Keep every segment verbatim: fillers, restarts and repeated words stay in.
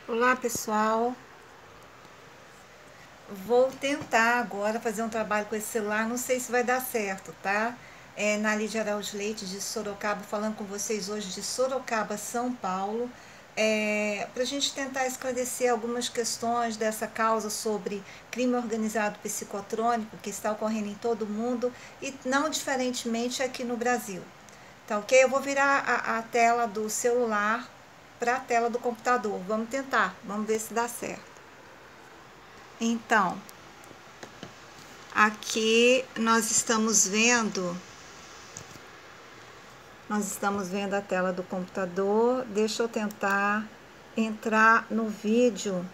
Olá pessoal, vou tentar agora fazer um trabalho com esse celular, não sei se vai dar certo, tá? É Nalide Araújo Leite de Sorocaba, falando com vocês hoje de Sorocaba, São Paulo, é, para a gente tentar esclarecer algumas questões dessa causa sobre crime organizado psicotrônico que está ocorrendo em todo o mundo e não diferentemente aqui no Brasil. Tá ok? Eu vou virar a, a tela do celular para a tela do computador, vamos tentar, vamos ver se dá certo. Então, aqui nós estamos vendo, nós estamos vendo a tela do computador. Deixa eu tentar entrar no vídeo.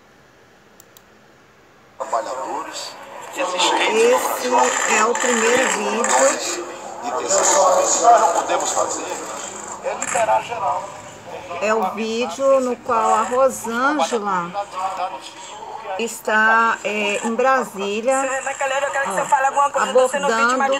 Trabalhadores. Esse é o primeiro vídeo. Nós não podemos fazer é liberar geral. É o vídeo no qual a Rosângela está é, em Brasília, ó, abordando.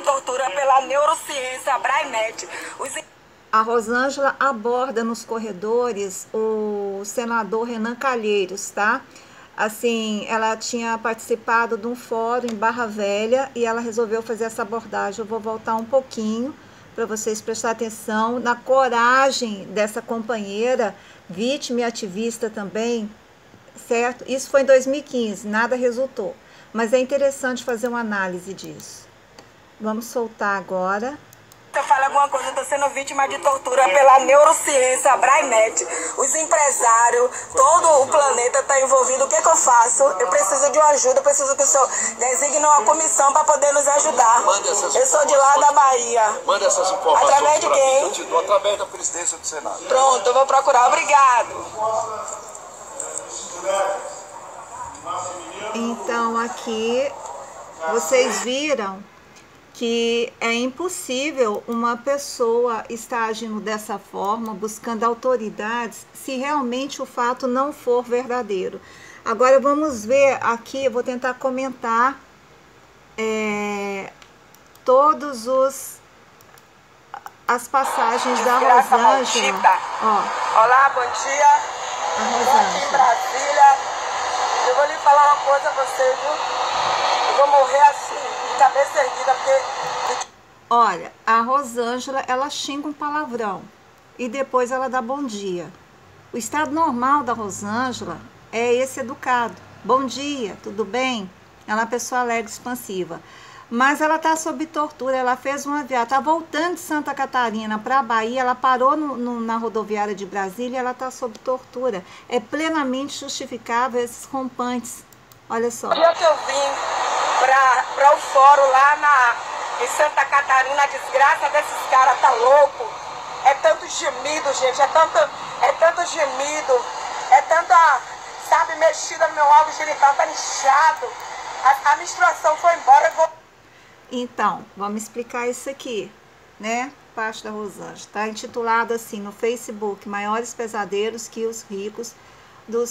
A Rosângela aborda nos corredores o senador Renan Calheiros, tá? Assim, ela tinha participado de um fórum em Barra Velha e ela resolveu fazer essa abordagem. Eu vou voltar um pouquinho para vocês prestarem atenção na coragem dessa companheira, vítima e ativista também, certo? Isso foi em dois mil e quinze, nada resultou. Mas é interessante fazer uma análise disso. Vamos soltar agora. Eu falo alguma coisa, eu tô sendo vítima de tortura pela neurociência, a Brainet, os empresários, todo o planeta tá envolvido. O que que eu faço? Eu preciso de uma ajuda, eu preciso que o senhor designe uma comissão para poder nos ajudar. Eu sou de lá da Bahia. Manda essas informações. Através de quem? Eu te dou através da presidência do Senado. Pronto, eu vou procurar. Obrigado. Então aqui vocês viram que é impossível uma pessoa estar agindo dessa forma, buscando autoridades, se realmente o fato não for verdadeiro. Agora vamos ver aqui, eu vou tentar comentar é, todos os as passagens da Rosângela. Ó, olá, bom dia. A Estou aqui em Brasília. Eu vou lhe falar uma coisa a você, viu? Eu vou morrer assim, de cabeça erguida, porque... Olha, a Rosângela, ela xinga um palavrão e depois ela dá bom dia. O estado normal da Rosângela é esse educado. Bom dia, tudo bem? Ela é uma pessoa alegre, expansiva. Mas ela está sob tortura, ela fez uma viagem, está voltando de Santa Catarina para a Bahia, ela parou no, no, na rodoviária de Brasília e ela está sob tortura. É plenamente justificável esses rompantes. Olha só. O dia que eu vim para o fórum lá na, em Santa Catarina, a desgraça desses caras tá louco. É tanto gemido, gente, é tanto, é tanto gemido, é tanta, sabe, mexida no meu órgão genital, tá inchado. A, a menstruação foi embora, eu vou... Então, vamos explicar isso aqui, né? Parte da Rosângela. Está intitulado assim no Facebook: Maiores Pesadelos que os Ricos do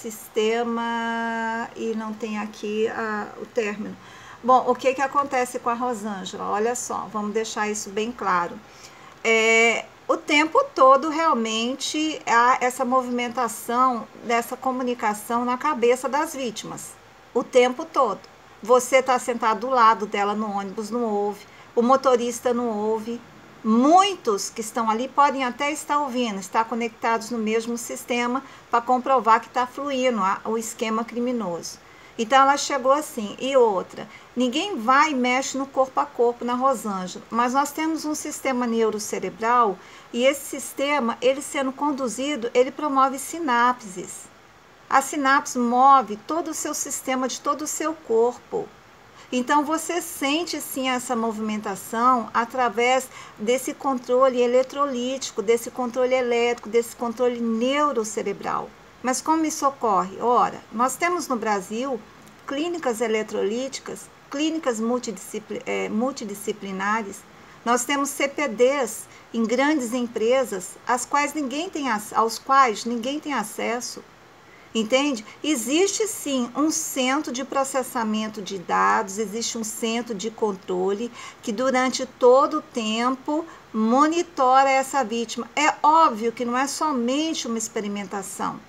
Sistema. E não tem aqui a, o término. Bom, o que que acontece com a Rosângela? Olha só, vamos deixar isso bem claro. É, o tempo todo realmente há essa movimentação dessa comunicação na cabeça das vítimas. O tempo todo. Você está sentado do lado dela no ônibus, não ouve. O motorista não ouve. Muitos que estão ali podem até estar ouvindo, estar conectados no mesmo sistema para comprovar que está fluindo o esquema criminoso. Então ela chegou assim. E outra, ninguém vai e mexe no corpo a corpo na Rosângela, mas nós temos um sistema neurocerebral e esse sistema, ele sendo conduzido, ele promove sinapses. A sinapse move todo o seu sistema de todo o seu corpo. Então você sente sim essa movimentação através desse controle eletrolítico, desse controle elétrico, desse controle neurocerebral. Mas como isso ocorre? Ora, nós temos no Brasil clínicas eletrolíticas, clínicas multidiscipl- é, multidisciplinares, nós temos C P Ds em grandes empresas, às quais ninguém tem, aos quais ninguém tem acesso. Entende? Existe sim um centro de processamento de dados, existe um centro de controle que durante todo o tempo monitora essa vítima. É óbvio que não é somente uma experimentação,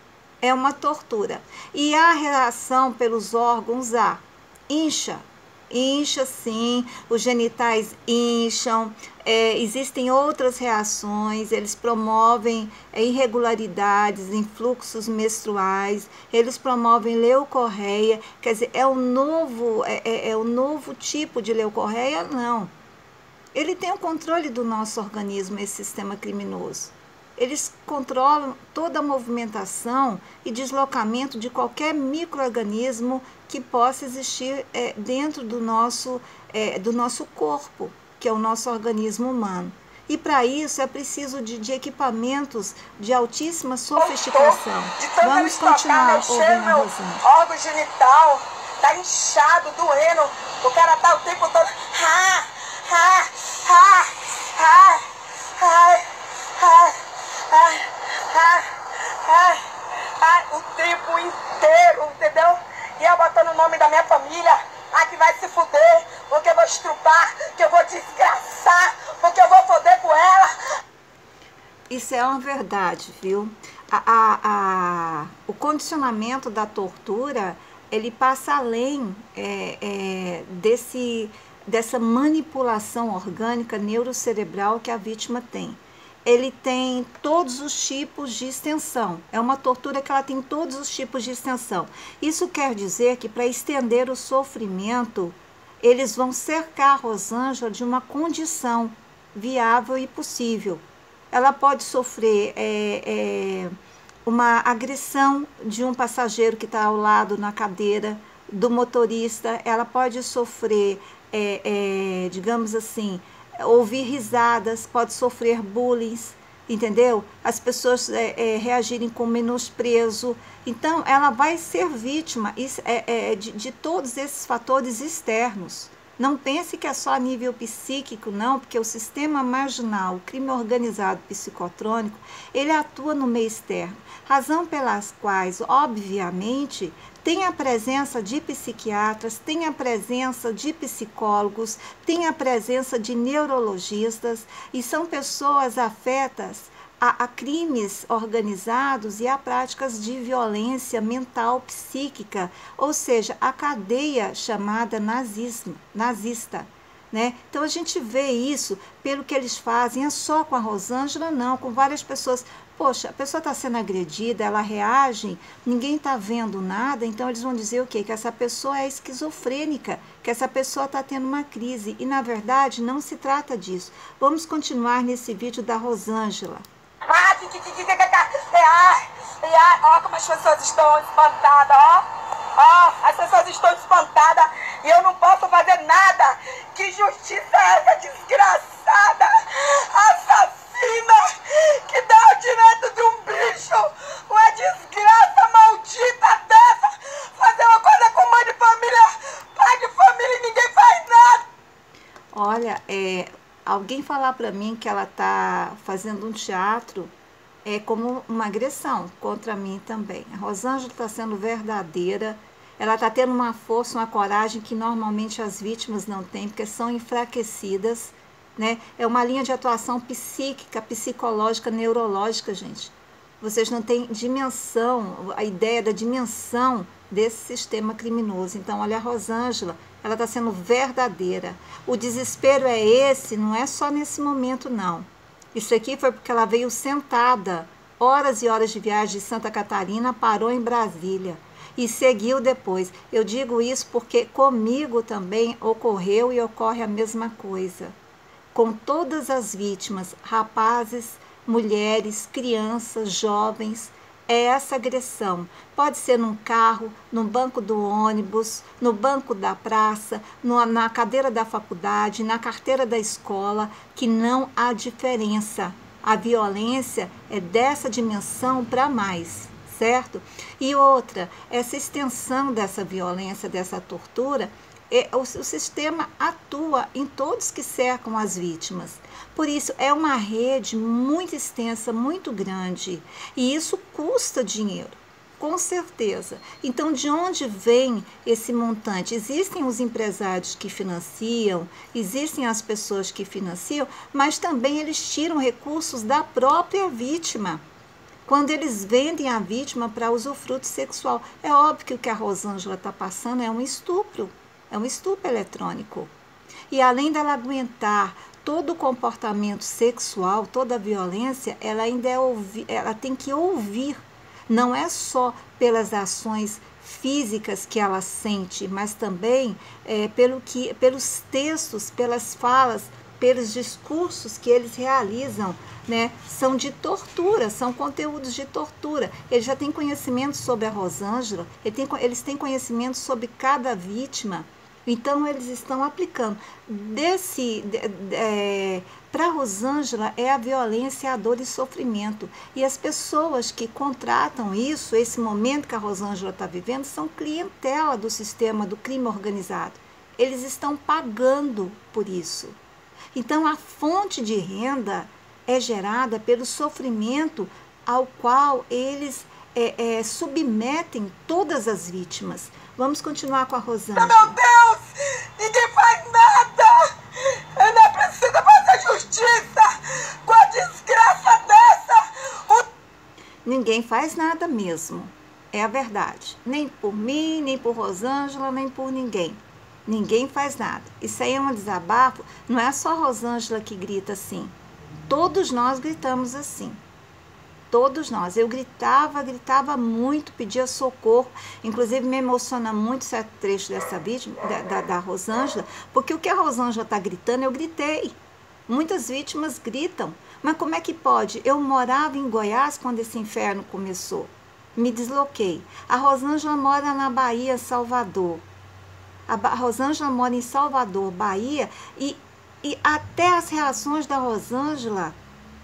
É uma tortura. E a reação pelos órgãos, a incha, incha sim, os genitais incham, é, existem outras reações, eles promovem é, irregularidades em fluxos menstruais, eles promovem leucorreia, quer dizer, é um novo, é, é, é um novo tipo de leucorreia? Não. Ele tem o controle do nosso organismo, esse sistema criminoso. Eles controlam toda a movimentação e deslocamento de qualquer micro-organismo que possa existir é, dentro do nosso, é, do nosso corpo, que é o nosso organismo humano. E para isso é preciso de, de equipamentos de altíssima sofisticação. De tanto Vamos continuar ouvindo a Rosângela. O órgão genital tá inchado, doendo. O cara tá o tempo todo... Ah, ah, ah, ah, ah, ah. Ai, ai, ai, ai, o tempo inteiro, entendeu? E eu botando o nome da minha família, ai que vai se fuder, porque eu vou estrupar, que eu vou desgraçar, porque eu vou foder com ela. Isso é uma verdade, viu? A, a, a, o condicionamento da tortura, ele passa além é, é, desse, dessa manipulação orgânica neurocerebral que a vítima tem. Ele tem todos os tipos de extensão. É uma tortura que ela tem todos os tipos de extensão. Isso quer dizer que para estender o sofrimento, eles vão cercar a Rosângela de uma condição viável e possível. Ela pode sofrer é, é, uma agressão de um passageiro que está ao lado na cadeira, do motorista. Ela pode sofrer, é, é, digamos assim, ouvir risadas, pode sofrer bullying, entendeu? As pessoas é, é, reagirem com menosprezo. Então, ela vai ser vítima é, é, de, de todos esses fatores externos. Não pense que é só a nível psíquico, não, porque o sistema marginal, o crime organizado psicotrônico, ele atua no meio externo. Razão pelas quais, obviamente, tem a presença de psiquiatras, tem a presença de psicólogos, tem a presença de neurologistas, e são pessoas afetas a, a crimes organizados e a práticas de violência mental psíquica, ou seja, a cadeia chamada nazismo, nazista. Né? Então a gente vê isso pelo que eles fazem, é só com a Rosângela, não, com várias pessoas. Poxa, a pessoa está sendo agredida, ela reage, ninguém está vendo nada, então eles vão dizer o quê? Que essa pessoa é esquizofrênica, que essa pessoa está tendo uma crise, e na verdade não se trata disso. Vamos continuar nesse vídeo da Rosângela. Ah, que, que, que, que, que, que, ai, ai, ó como as pessoas estão espantadas, ó, ó, as pessoas estão espantadas e eu não posso fazer nada. Que justiça é essa desgraçada, assassina, que dá o direito de um bicho, uma desgraça maldita dessa, fazer uma coisa com mãe de família, pai de família e ninguém faz nada. Olha, é... alguém falar para mim que ela está fazendo um teatro é como uma agressão contra mim também. A Rosângela está sendo verdadeira, ela está tendo uma força, uma coragem que normalmente as vítimas não têm, porque são enfraquecidas, né? É uma linha de atuação psíquica, psicológica, neurológica, gente. Vocês não têm dimensão, a ideia da dimensão desse sistema criminoso. Então, olha, a Rosângela, ela está sendo verdadeira. O desespero é esse, não é só nesse momento, não. Isso aqui foi porque ela veio sentada, horas e horas de viagem de Santa Catarina, parou em Brasília e seguiu depois. Eu digo isso porque comigo também ocorreu e ocorre a mesma coisa. Com todas as vítimas, rapazes, mulheres, crianças, jovens, é essa agressão. Pode ser num carro, no banco do ônibus, no banco da praça, no, na cadeira da faculdade, na carteira da escola, que não há diferença. A violência é dessa dimensão para mais, certo? E outra, essa extensão dessa violência, dessa tortura, é, o, o sistema atua em todos que cercam as vítimas. Por isso, é uma rede muito extensa, muito grande, e isso custa dinheiro, com certeza. Então, de onde vem esse montante? Existem os empresários que financiam, existem as pessoas que financiam, mas também eles tiram recursos da própria vítima. quando eles vendem a vítima para usufruto sexual. É óbvio que o que a Rosângela está passando é um estupro, é um estupro eletrônico. E além dela aguentar todo o comportamento sexual, toda a violência, ela ainda é ouvir, ela tem que ouvir. Não é só pelas ações físicas que ela sente, mas também é, pelo que, pelos textos, pelas falas, pelos discursos que eles realizam, né? São de tortura, são conteúdos de tortura. Eles já têm conhecimento sobre a Rosângela, ele tem, eles têm conhecimento sobre cada vítima. Então, eles estão aplicando. Desse, de, de, é, para a Rosângela, é a violência, a dor e sofrimento. E as pessoas que contratam isso, esse momento que a Rosângela está vivendo, são clientela do sistema do crime organizado. Eles estão pagando por isso. Então, a fonte de renda é gerada pelo sofrimento ao qual eles é, é, submetem todas as vítimas. Vamos continuar com a Rosângela. Meu Deus! Ninguém faz nada! Eu não preciso fazer justiça com a desgraça dessa! Ninguém faz nada mesmo. É a verdade. Nem por mim, nem por Rosângela, nem por ninguém. Ninguém faz nada. Isso aí é um desabafo. Não é só a Rosângela que grita assim. Todos nós gritamos assim. Todos nós. Eu gritava, gritava muito, pedia socorro. Inclusive, me emociona muito certo trecho dessa vítima, da, da, da Rosângela, porque o que a Rosângela está gritando, eu gritei. Muitas vítimas gritam. Mas como é que pode? Eu morava em Goiás quando esse inferno começou. Me desloquei. A Rosângela mora na Bahia, Salvador. A Rosângela mora em Salvador, Bahia, e, e até as reações da Rosângela,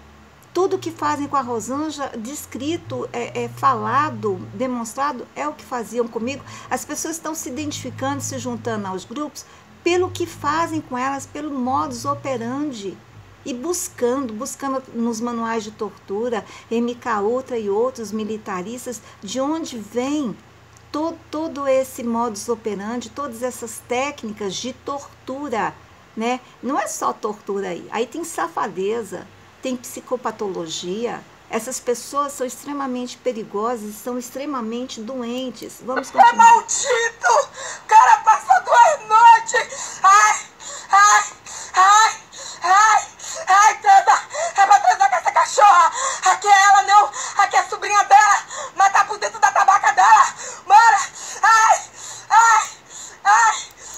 tudo que fazem com a Rosângela, descrito, é, é falado, demonstrado, é o que faziam comigo. As pessoas estão se identificando, se juntando aos grupos, pelo que fazem com elas, pelo modus operandi. E buscando, buscando nos manuais de tortura, M K Ultra e outros militaristas, de onde vem Todo, todo esse modus operandi, todas essas técnicas de tortura, né? Não é só tortura aí, aí tem safadeza, tem psicopatologia. Essas pessoas são extremamente perigosas e são extremamente doentes. Vamos continuar. É maldito! O cara passa duas noites! Ai, ai, ai, ai, ai, Tanda! É pra transar com essa cachorra! Aqui é ela não! Aqui é a sobrinha dela! Mas tá por dentro da tabaca dela! Bora! Ai, ai, ai!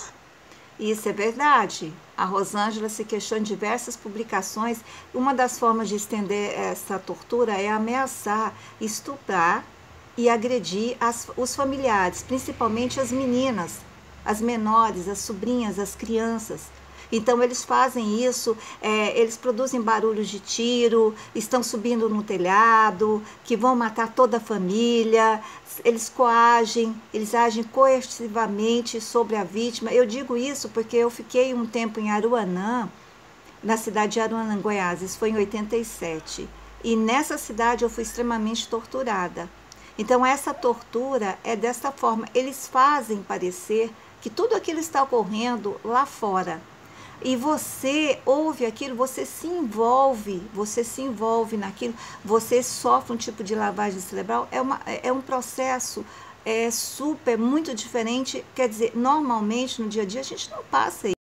Isso é verdade. A Rosângela se queixou em diversas publicações. Uma das formas de estender essa tortura é ameaçar, estuprar e agredir as, os familiares, principalmente as meninas, as menores, as sobrinhas, as crianças. Então, eles fazem isso, é, eles produzem barulhos de tiro, estão subindo no telhado, que vão matar toda a família, eles coagem, eles agem coercivamente sobre a vítima. Eu digo isso porque eu fiquei um tempo em Aruanã, na cidade de Aruanã, Goiás, isso foi em oitenta e sete. E nessa cidade eu fui extremamente torturada. Então, essa tortura é dessa forma, eles fazem parecer que tudo aquilo está ocorrendo lá fora. E você ouve aquilo, você se envolve, você se envolve naquilo, você sofre um tipo de lavagem cerebral, é, uma, é um processo é, super, muito diferente, quer dizer, normalmente no dia a dia a gente não passa isso.